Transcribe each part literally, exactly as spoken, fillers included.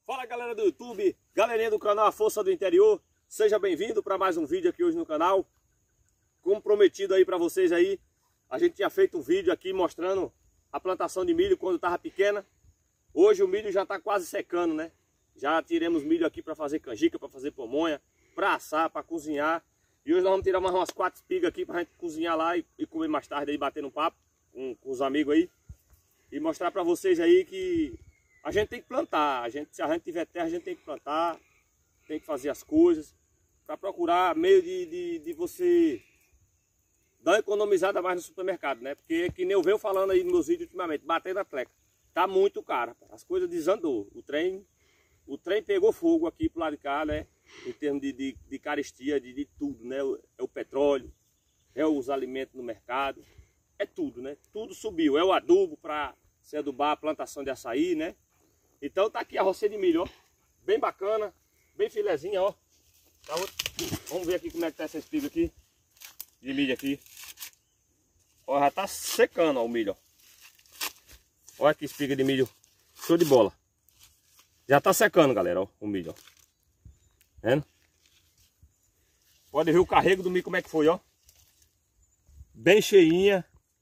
Fala galera do YouTube, galerinha do canal A Força do Interior, seja bem-vindo para mais um vídeo aqui hoje no canal. Como prometido aí para vocês aí, a gente tinha feito um vídeo aqui mostrando a plantação de milho quando estava pequena. Hoje o milho já está quase secando, né? Já tiramos milho aqui para fazer canjica, para fazer pamonha, para assar, para cozinhar. E hoje nós vamos tirar mais umas quatro espigas aqui para a gente cozinhar lá e, e comer mais tarde aí, batendo um papo com, com os amigos aí. E mostrar para vocês aí que a gente tem que plantar, a gente, se a gente tiver terra, a gente tem que plantar, tem que fazer as coisas, para procurar meio de, de, de você dar uma economizada mais no supermercado, né? Porque que nem eu venho falando aí nos meus vídeos ultimamente, bater na tecla, tá muito caro, as coisas desandou, o trem, o trem pegou fogo aqui pro lado de cá, né? Em termos de, de, de carestia, de, de tudo, né? É o petróleo, é os alimentos no mercado, é tudo, né? Tudo subiu, é o adubo para se adubar a plantação de açaí, né? Então tá aqui a rocinha de milho, ó, bem bacana, bem filezinha, ó. Tá, vamos ver aqui como é que tá essa espiga aqui, de milho aqui. Ó, já tá secando, ó, o milho, ó. Olha que espiga de milho, show de bola. Já tá secando, galera, ó, o milho, ó. Vendo? Pode ver o carrego do milho como é que foi, ó. Bem cheinha.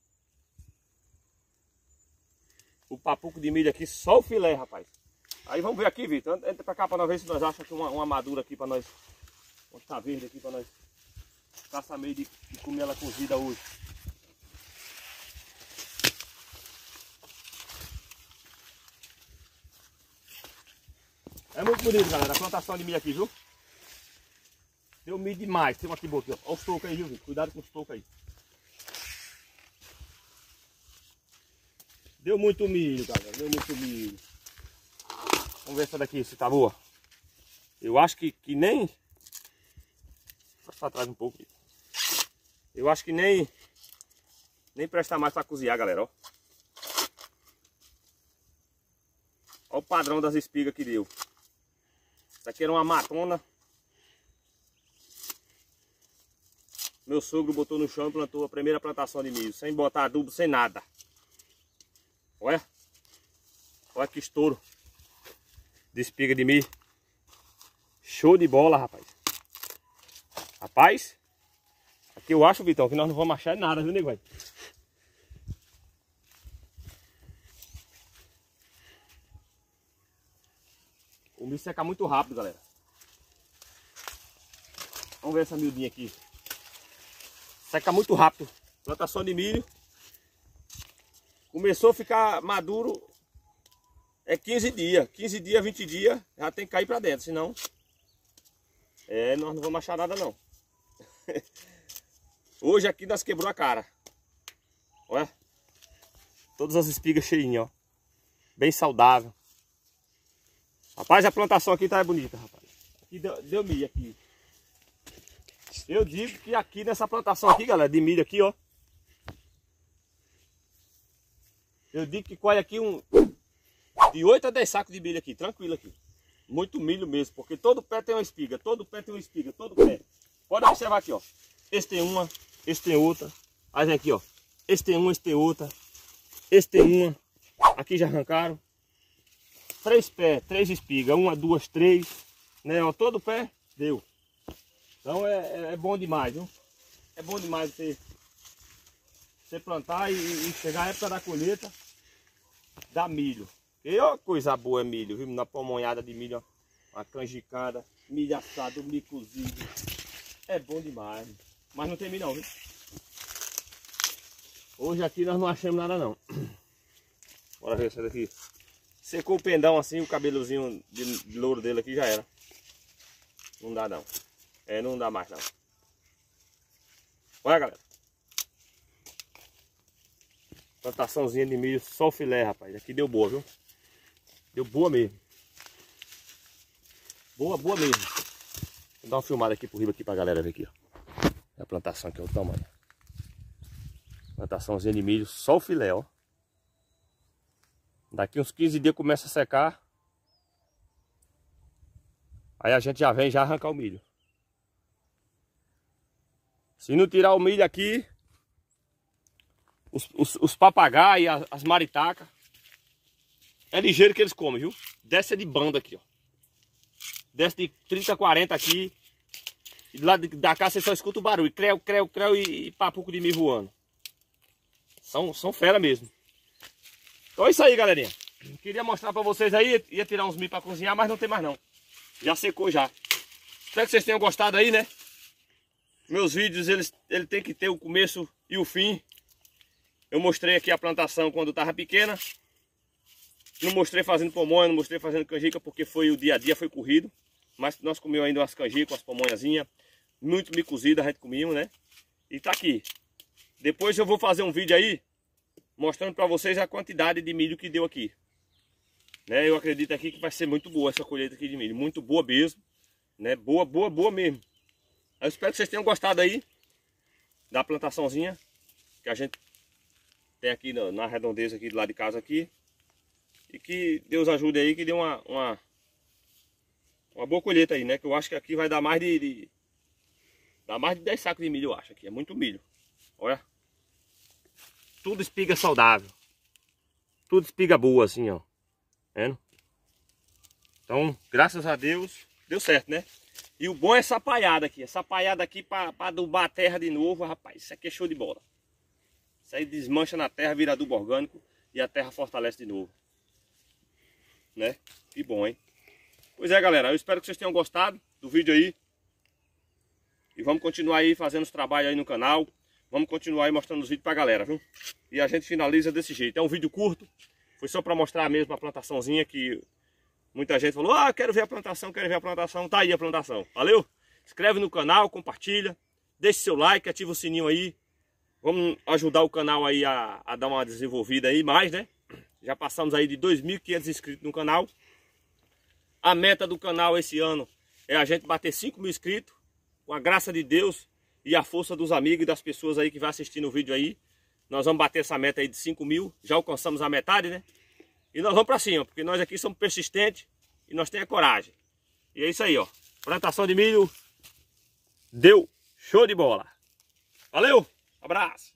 O papuco de milho aqui, só o filé, rapaz. Aí vamos ver aqui, Vitor. Entra pra cá pra nós ver se nós achamos aqui uma, uma madura aqui pra nós. Onde tá verde aqui pra nós. Caça meio de, de comer ela cozida hoje. É muito bonito, galera, a plantação de milho aqui, viu? Deu milho demais. Tem uma aqui boa aqui, ó. Olha os tocos aí, viu, Vitor? Cuidado com os tocos aí. Deu muito milho, galera, deu muito milho. Vamos ver essa daqui, se tá boa. Eu acho que, que nem... Passa pra trás um pouco. Eu acho que nem... Nem presta mais pra cozinhar, galera, ó. Olha o padrão das espigas que deu. Essa aqui era uma matona. Meu sogro botou no chão e plantou a primeira plantação de milho. Sem botar adubo, sem nada. Olha, olha que estouro de espiga de milho. Show de bola, rapaz. Rapaz, aqui eu acho, Vitão, que nós não vamos achar nada, viu, nego? O milho seca muito rápido, galera. Vamos ver essa miudinha aqui. Seca muito rápido. Plantação de milho. Começou a ficar maduro, é quinze dias, quinze dias, vinte dias, já tem que cair para dentro, senão é, nós não vamos achar nada não. Hoje aqui nós quebrou a cara. Olha, todas as espigas cheinhas, ó, bem saudável. Rapaz, a plantação aqui tá bonita, rapaz. Aqui deu, deu milho aqui. Eu digo que aqui nessa plantação aqui, galera, de milho aqui, ó. Eu digo que colhe aqui um de oito a dez sacos de milho aqui, tranquilo aqui. Muito milho mesmo, porque todo pé tem uma espiga, todo pé tem uma espiga, todo pé. Pode observar aqui, ó. Esse tem uma, esse tem outra. Aí vem aqui, ó. Esse tem uma, esse tem outra. Esse tem uma. Aqui já arrancaram. Três pés, três espigas, uma, duas, três. Né, ó, todo pé deu. Então é, é, é bom demais, viu? É bom demais você, você plantar e, e chegar a época da colheita. Dá milho. E ó, coisa boa é milho, viu? Na pamonhada de milho, ó, uma canjicada, milho assado, milho cozido. É bom demais. Mas não tem milho não, viu? Hoje aqui nós não achamos nada não. Bora ver essa daqui. Secou o pendão assim, o cabelozinho de, de louro dele aqui já era. Não dá não. É, não dá mais não. Olha, galera. Plantaçãozinha de milho, só o filé, rapaz. Aqui deu boa, viu? Deu boa mesmo. Boa, boa mesmo. Vou dar uma filmada aqui por riba aqui pra galera ver aqui, ó. A plantação aqui, ó, o tamanho. Plantaçãozinha de milho, só o filé, ó. Daqui uns quinze dias começa a secar. Aí a gente já vem já arrancar o milho. Se não tirar o milho aqui, os, os, os papagaios, as, as maritacas, é ligeiro que eles comem, viu? Desce de banda aqui, ó. desce de trinta a quarenta aqui. E lá da cá você só escuta o barulho. Creu, creu, creu e, e papuco de milho voando. São, são fera mesmo. Então é isso aí, galerinha. Queria mostrar pra vocês aí. Ia tirar uns milho pra cozinhar, mas não tem mais não. Já secou já. Espero que vocês tenham gostado aí, né? Meus vídeos, eles, ele tem que ter o começo e o fim. Eu mostrei aqui a plantação quando estava pequena. Não mostrei fazendo pamonha, não mostrei fazendo canjica, porque foi o dia a dia, foi corrido. Mas nós comemos ainda umas canjicas, umas pamonhazinhas. Muito milho cozido, a gente comemos, né? E tá aqui. Depois eu vou fazer um vídeo aí, mostrando para vocês a quantidade de milho que deu aqui. Né? Eu acredito aqui que vai ser muito boa essa colheita aqui de milho. Muito boa mesmo. Né? Boa, boa, boa mesmo. Eu espero que vocês tenham gostado aí da plantaçãozinha que a gente tem aqui na, na redondeza aqui do lado de casa aqui. E que Deus ajude aí, que dê uma, uma, uma boa colheita aí, né? Que eu acho que aqui vai dar mais de, de dá mais de dez sacos de milho, eu acho aqui. É muito milho. Olha. Tudo espiga saudável. Tudo espiga boa assim, ó. Vendo? Então, graças a Deus, deu certo, né? E o bom é essa palhada aqui. Essa palhada aqui para adubar a terra de novo, rapaz. Isso aqui é show de bola. Isso aí desmancha na terra, vira adubo orgânico e a terra fortalece de novo. Né? Que bom, hein? Pois é, galera. Eu espero que vocês tenham gostado do vídeo aí. E vamos continuar aí fazendo os trabalhos aí no canal. Vamos continuar aí mostrando os vídeos pra galera, viu? E a gente finaliza desse jeito. É um vídeo curto. Foi só para mostrar mesmo a plantaçãozinha que muita gente falou, ah, quero ver a plantação, quero ver a plantação. Tá aí a plantação. Valeu? Inscreve no canal, compartilha. Deixe seu like, ativa o sininho aí. Vamos ajudar o canal aí a, a dar uma desenvolvida aí mais, né? Já passamos aí de dois mil e quinhentos inscritos no canal. A meta do canal esse ano é a gente bater cinco mil inscritos. Com a graça de Deus e a força dos amigos e das pessoas aí que vai assistindo o vídeo aí. Nós vamos bater essa meta aí de cinco mil. Já alcançamos a metade, né? E nós vamos pra cima, porque nós aqui somos persistentes e nós temos a coragem. E é isso aí, ó. Plantação de milho deu show de bola. Valeu, abraço.